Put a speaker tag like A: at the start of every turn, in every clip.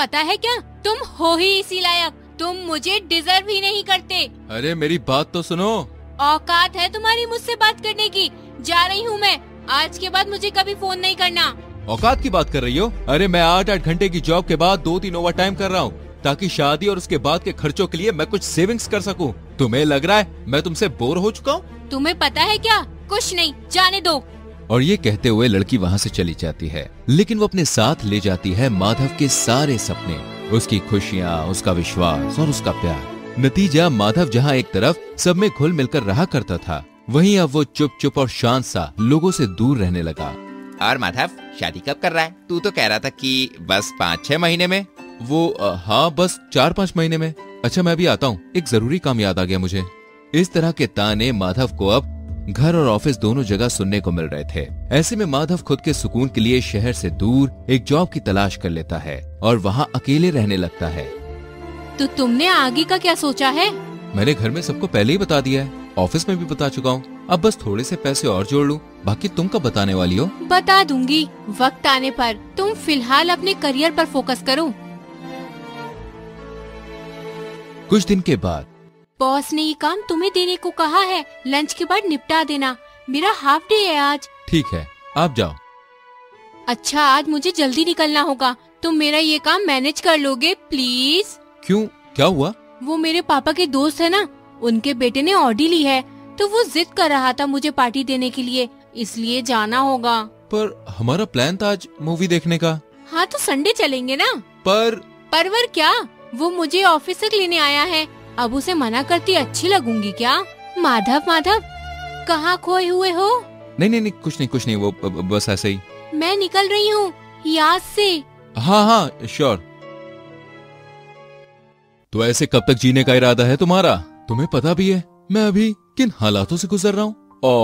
A: पता है क्या, तुम हो ही इसी लायक, तुम मुझे डिजर्व ही नहीं करते।
B: अरे मेरी बात तो सुनो।
A: औकात है तुम्हारी मुझसे बात करने की। जा रही हूँ मैं, आज के बाद मुझे कभी फोन नहीं करना।
B: औकात की बात कर रही हो? अरे मैं 8-8 घंटे की जॉब के बाद 2-3 ओवर टाइम कर रहा हूँ ताकि शादी और उसके बाद के खर्चों के लिए मैं कुछ सेविंग्स कर सकूं। तुम्हें लग रहा है मैं तुमसे बोर हो चुका हूँ?
A: तुम्हें पता है क्या, कुछ नहीं, जाने दो।
B: और ये कहते हुए लड़की वहाँ से चली जाती है, लेकिन वो अपने साथ ले जाती है माधव के सारे सपने, उसकी खुशियाँ, उसका विश्वास और उसका प्यार। नतीजा, माधव जहाँ एक तरफ सब में घुल मिलकर रहा करता था, वहीं अब वो चुप चुप और शांत सा लोगों से दूर रहने लगा।
C: और माधव, शादी कब कर रहा है? तू तो कह रहा था कि बस 5-6 महीने में।
B: हाँ, बस 4-5 महीने में। अच्छा मैं अभी आता हूँ, एक जरूरी काम याद आ गया मुझे। इस तरह के ताने माधव को अब घर और ऑफिस दोनों जगह सुनने को मिल रहे थे। ऐसे में माधव खुद के सुकून के लिए शहर से दूर एक जॉब की तलाश कर लेता है और वहाँ अकेले रहने लगता है।
A: तो तुमने आगे का क्या सोचा है?
B: मैंने घर में सबको पहले ही बता दिया है, ऑफिस में भी बता चुका हूँ। अब बस थोड़े से पैसे और जोड़ लूँ, बाकी तुम कब बताने वाली हो?
A: बता दूंगी वक्त आने पर। तुम फिलहाल अपने करियर पर फोकस करो।
B: कुछ दिन के बाद
A: बॉस ने ये काम तुम्हें देने को कहा है, लंच के बाद निपटा देना। मेरा हाफ डे है आज।
B: ठीक है, आप जाओ।
A: अच्छा, आज मुझे जल्दी निकलना होगा, तुम मेरा ये काम मैनेज कर लोगे प्लीज?
B: क्यों, क्या हुआ?
A: वो मेरे पापा के दोस्त है ना, उनके बेटे ने ऑडी ली है, तो वो जिद कर रहा था मुझे पार्टी देने के लिए, इसलिए जाना होगा।
B: पर हमारा प्लान था आज मूवी देखने का।
A: हाँ तो संडे चलेंगे ना।
B: परवर
A: क्या, वो मुझे ऑफिस तक लेने आया है, अब उसे मना करती अच्छी लगूंगी क्या? माधव, कहाँ खोए हुए हो?
B: नहीं, कुछ नहीं, वो बस ऐसे ही।
A: मैं निकल रही हूँ, याद से।
B: हाँ, श्योर। तो ऐसे कब तक जीने का इरादा है तुम्हारा? तुम्हें पता भी है मैं अभी किन हालातों से गुजर रहा हूँ?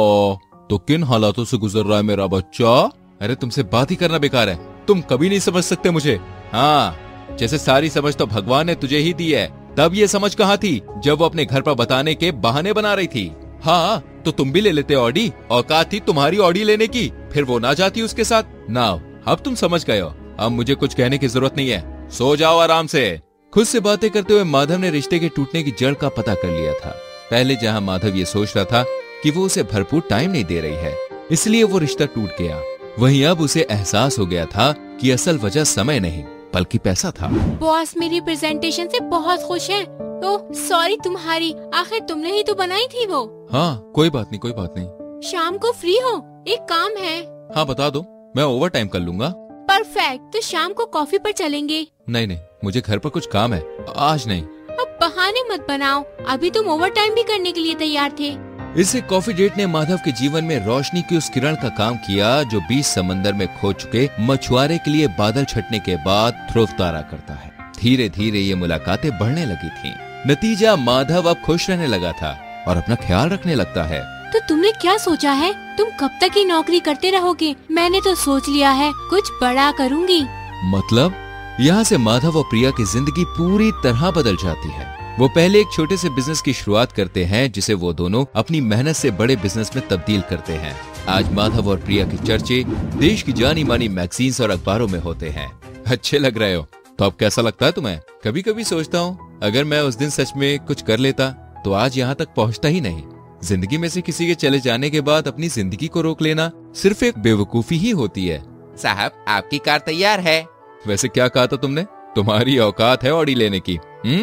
B: तो किन हालातों से गुजर रहा है मेरा बच्चा? अरे तुमसे बात ही करना बेकार है, तुम कभी नहीं समझ सकते मुझे। हाँ, जैसे सारी समझ तो भगवान ने तुझे ही दी है, तब ये समझ कहाँ थी जब वो अपने घर पर बताने के बहाने बना रही थी। हाँ, तो तुम भी ले लेते ऑडी, औकात थी तुम्हारी ऑडी लेने की, फिर वो ना जाती उसके साथ ना। अब तुम समझ गए हो, अब मुझे कुछ कहने की जरूरत नहीं है, सो जाओ आराम से। खुद से बातें करते हुए माधव ने रिश्ते के टूटने की जड़ का पता कर लिया था। पहले जहाँ माधव ये सोच रहा था कि वो उसे भरपूर टाइम नहीं दे रही है, इसलिए वो रिश्ता टूट गया, वहीं अब उसे एहसास हो गया था कि असल वजह समय नहीं बल्कि पैसा था।
A: बॉस मेरी प्रेजेंटेशन से बहुत खुश है। तो सॉरी तुम्हारी, आखिर तुमने ही तो बनाई थी वो।
B: हाँ, कोई बात नहीं।
A: शाम को फ्री हो? एक काम है।
B: हाँ बता दो, मैं ओवर टाइम कर लूंगा।
A: परफेक्ट, तो शाम को कॉफी पर चलेंगे।
B: नहीं, मुझे घर पर कुछ काम है, आज नहीं।
A: अब बहाने मत बनाओ, अभी तुम ओवर टाइम भी करने के लिए तैयार थे।
B: इससे कॉफी डेट ने माधव के जीवन में रोशनी की उस किरण का काम किया जो बीच समंदर में खो चुके मछुआरे के लिए बादल छटने के बाद ध्रुव तारा करता है। धीरे धीरे ये मुलाकातें बढ़ने लगी थीं। नतीजा, माधव अब खुश रहने लगा था और अपना ख्याल रखने लगता है।
A: तो तुमने क्या सोचा है? तुम कब तक ही नौकरी करते रहोगे? मैंने तो सोच लिया है, कुछ बड़ा करूँगी।
B: मतलब? यहाँ से माधव और प्रिया की जिंदगी पूरी तरह बदल जाती है। वो पहले एक छोटे से बिजनेस की शुरुआत करते हैं जिसे वो दोनों अपनी मेहनत से बड़े बिजनेस में तब्दील करते हैं। आज माधव और प्रिया के चर्चे देश की जानी मानी मैगजीन्स और अखबारों में होते हैं। अच्छे लग रहे हो, तो अब कैसा लगता है तुम्हें? कभी कभी सोचता हूँ अगर मैं उस दिन सच में कुछ कर लेता तो आज यहाँ तक पहुँचता ही नहीं। जिंदगी में से किसी के चले जाने के बाद अपनी जिंदगी को रोक लेना सिर्फ एक बेवकूफी ही होती है।
C: साहब, आपकी कार तैयार है।
B: वैसे क्या कहा था तुमने? तुम्हारी औकात है ऑडी लेने की?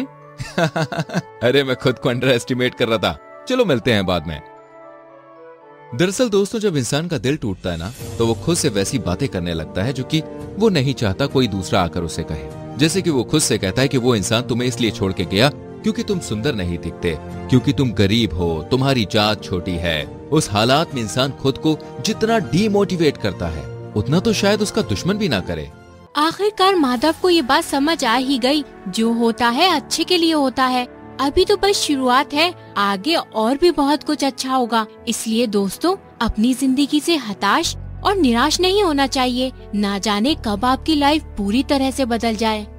B: अरे मैं खुद को अंडर एस्टिमेट कर रहा था। चलो मिलते हैं बाद में। दरअसल दोस्तों, जब इंसान का दिल टूटता है ना, तो वो खुद से वैसी बातें करने लगता है जो कि वो नहीं चाहता कोई दूसरा आकर उसे कहे। जैसे कि वो खुद से कहता है कि वो इंसान तुम्हें इसलिए छोड़ के गया क्योंकि तुम सुंदर नहीं दिखते, क्योंकि तुम गरीब हो, तुम्हारी जात छोटी है। उस हालात में इंसान खुद को जितना डीमोटिवेट करता है उतना तो शायद उसका दुश्मन भी ना करे।
A: आखिरकार माधव को ये बात समझ आ ही गई, जो होता है अच्छे के लिए होता है। अभी तो बस शुरुआत है, आगे और भी बहुत कुछ अच्छा होगा। इसलिए दोस्तों, अपनी जिंदगी से हताश और निराश नहीं होना चाहिए। ना जाने कब आपकी लाइफ पूरी तरह से बदल जाए।